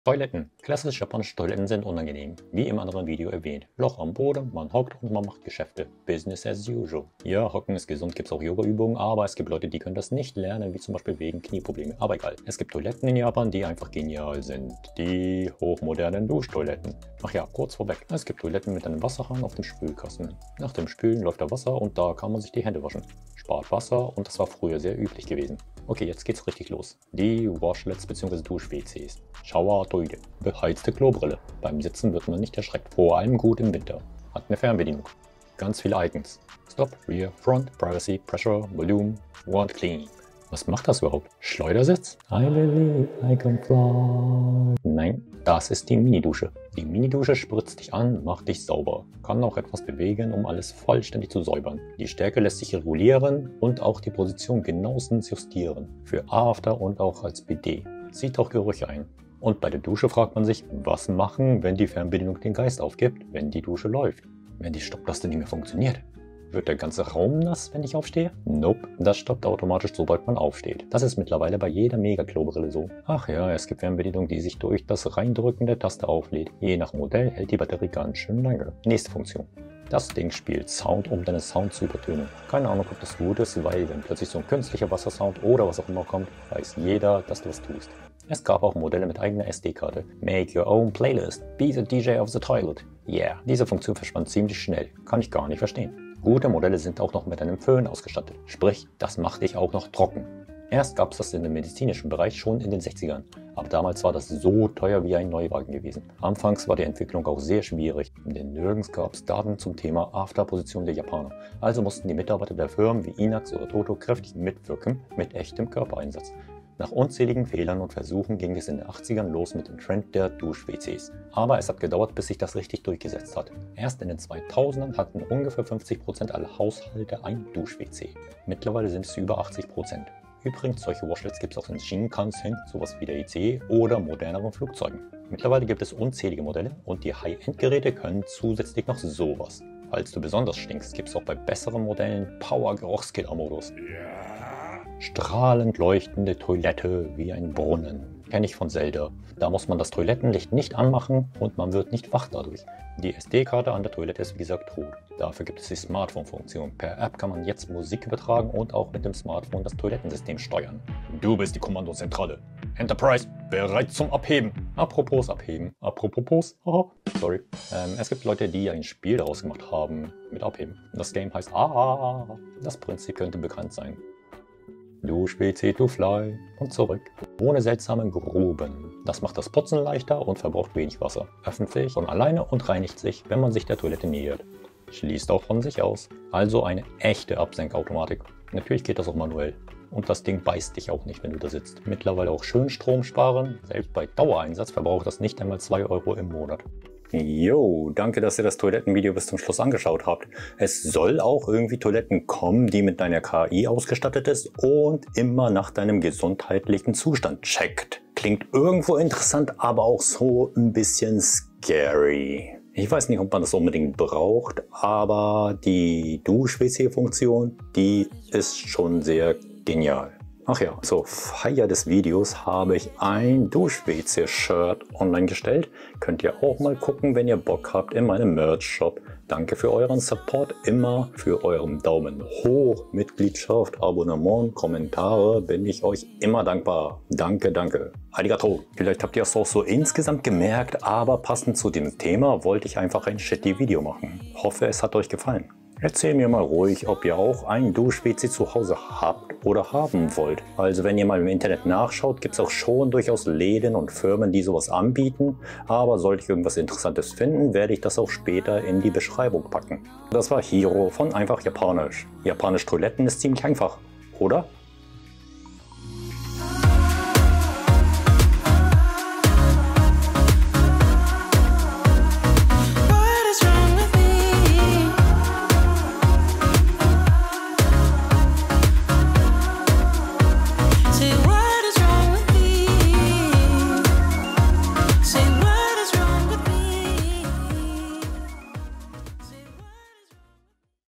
Toiletten. Klassische japanische Toiletten sind unangenehm. Wie im anderen Video erwähnt. Loch am Boden, man hockt und man macht Geschäfte. Business as usual. Ja, hocken ist gesund, gibt es auch Yoga-Übungen, aber es gibt Leute, die können das nicht lernen, wie zum Beispiel wegen Knieproblemen. Aber egal. Es gibt Toiletten in Japan, die einfach genial sind. Die hochmodernen Duschtoiletten. Ach ja, kurz vorweg. Es gibt Toiletten mit einem Wasserhahn auf dem Spülkasten. Nach dem Spülen läuft da Wasser und da kann man sich die Hände waschen. Spart Wasser und das war früher sehr üblich gewesen. Okay, jetzt geht's richtig los. Die Washlets bzw. Dusch-WCs. Shower, Toilette. Beheizte Klobrille. Beim Sitzen wird man nicht erschreckt. Vor allem gut im Winter. Hat eine Fernbedienung. Ganz viele Icons. Stop, Rear, Front, Privacy, Pressure, Volume, Want Clean. Was macht das überhaupt? Schleudersitz? I believe I can fly. Nein, das ist die Mini-Dusche. Die Mini-Dusche spritzt dich an, macht dich sauber. Kann auch etwas bewegen, um alles vollständig zu säubern. Die Stärke lässt sich regulieren und auch die Position genauestens justieren. Für After und auch als BD. Zieht auch Gerüche ein. Und bei der Dusche fragt man sich, was machen, wenn die Fernbedienung den Geist aufgibt, wenn die Dusche läuft? Wenn die Stopptaste nicht mehr funktioniert? Wird der ganze Raum nass, wenn ich aufstehe? Nope, das stoppt automatisch, sobald man aufsteht. Das ist mittlerweile bei jeder Mega-Klobrille so. Ach ja, es gibt Fernbedienung, die sich durch das Reindrücken der Taste auflädt. Je nach Modell hält die Batterie ganz schön lange. Nächste Funktion. Das Ding spielt Sound, um deinen Sound zu übertönen. Keine Ahnung, ob das gut ist, weil wenn plötzlich so ein künstlicher Wassersound oder was auch immer kommt, weiß jeder, dass du was tust. Es gab auch Modelle mit eigener SD-Karte. Make your own playlist. Be the DJ of the toilet. Yeah, diese Funktion verschwand ziemlich schnell. Kann ich gar nicht verstehen. Gute Modelle sind auch noch mit einem Föhn ausgestattet. Sprich, das macht dich auch noch trocken. Erst gab es das in dem medizinischen Bereich schon in den 60ern. Aber damals war das so teuer wie ein Neuwagen gewesen. Anfangs war die Entwicklung auch sehr schwierig, denn nirgends gab es Daten zum Thema Afterposition der Japaner. Also mussten die Mitarbeiter der Firmen wie Inax oder Toto kräftig mitwirken mit echtem Körpereinsatz. Nach unzähligen Fehlern und Versuchen ging es in den 80ern los mit dem Trend der Dusch-WCs. Aber es hat gedauert, bis sich das richtig durchgesetzt hat. Erst in den 2000ern hatten ungefähr 50% aller Haushalte ein Dusch-WC. Mittlerweile sind es über 80%. Übrigens, solche Washlets gibt es auch in Shinkansen, sowas wie der ICE oder moderneren Flugzeugen. Mittlerweile gibt es unzählige Modelle und die High-End-Geräte können zusätzlich noch sowas. Falls du besonders stinkst, gibt es auch bei besseren Modellen Power-Geruchskiller-Modus. Strahlend leuchtende Toilette wie ein Brunnen. Kenne ich von Zelda. Da muss man das Toilettenlicht nicht anmachen und man wird nicht wach dadurch. Die SD-Karte an der Toilette ist wie gesagt tot. Dafür gibt es die Smartphone-Funktion. Per App kann man jetzt Musik übertragen und auch mit dem Smartphone das Toilettensystem steuern. Du bist die Kommandozentrale. Enterprise, bereit zum Abheben. Apropos Abheben. Apropos, sorry. Es gibt Leute, die ein Spiel daraus gemacht haben mit Abheben. Das Game heißt Das Prinzip könnte bekannt sein. Dusch-WC to fly und zurück. Ohne seltsamen Gruben. Das macht das Putzen leichter und verbraucht wenig Wasser. Öffnet sich von alleine und reinigt sich, wenn man sich der Toilette nähert. Schließt auch von sich aus. Also eine echte Absenkautomatik. Natürlich geht das auch manuell. Und das Ding beißt dich auch nicht, wenn du da sitzt. Mittlerweile auch schön Strom sparen. Selbst bei Dauereinsatz verbraucht das nicht einmal 2 Euro im Monat. Jo, danke, dass ihr das Toilettenvideo bis zum Schluss angeschaut habt. Es soll auch irgendwie Toiletten kommen, die mit deiner KI ausgestattet ist und immer nach deinem gesundheitlichen Zustand checkt. Klingt irgendwo interessant, aber auch so ein bisschen scary. Ich weiß nicht, ob man das unbedingt braucht, aber die Dusch-WC-Funktion, die ist schon sehr genial. Ach ja, zur Feier des Videos habe ich ein Dusch-WC-Shirt online gestellt. Könnt ihr auch mal gucken, wenn ihr Bock habt, in meinem Merch-Shop. Danke für euren Support immer, für euren Daumen hoch, Mitgliedschaft, Abonnement, Kommentare, bin ich euch immer dankbar. Danke, danke. Arigato. Vielleicht habt ihr es auch so insgesamt gemerkt, aber passend zu dem Thema wollte ich einfach ein shitty Video machen. Hoffe, es hat euch gefallen. Erzählt mir mal ruhig, ob ihr auch ein Dusch-WC zu Hause habt oder haben wollt. Also wenn ihr mal im Internet nachschaut, gibt es auch schon durchaus Läden und Firmen, die sowas anbieten. Aber sollte ich irgendwas Interessantes finden, werde ich das auch später in die Beschreibung packen. Das war Hiro von Einfach Japanisch. Japanisch Toiletten ist ziemlich einfach, oder?